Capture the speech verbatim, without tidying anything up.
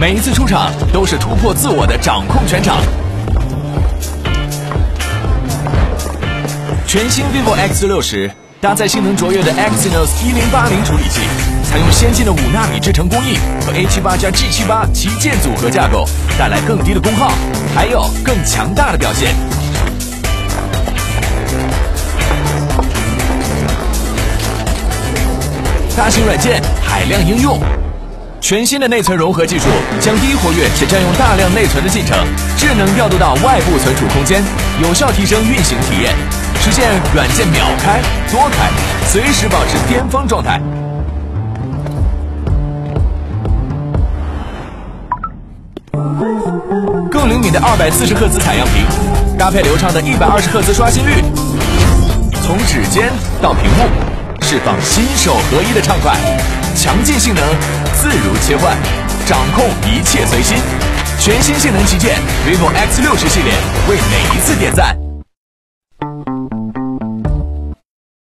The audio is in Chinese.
每一次出场都是突破自我的掌控全场。全新 vivo X 六十搭载性能卓越的 Exynos 一零八零处理器，采用先进的五纳米制程工艺和 A 七八加 G 七八旗舰组合架构，带来更低的功耗，还有更强大的表现。大型软件，海量应用。全新的内存融合技术将低活跃且占用大量内存的进程智能调度到外部存储空间，有效提升运行体验，实现软件秒开多开，随时保持巅峰状态。更灵敏的二百四十赫兹采样屏，搭配流畅的一百二十赫兹刷新率，从指尖到屏幕，释放心手合一的畅快。强劲性能，自如切换，掌控一切随心。全新性能旗舰 vivo X 六十系列，为每一次点赞。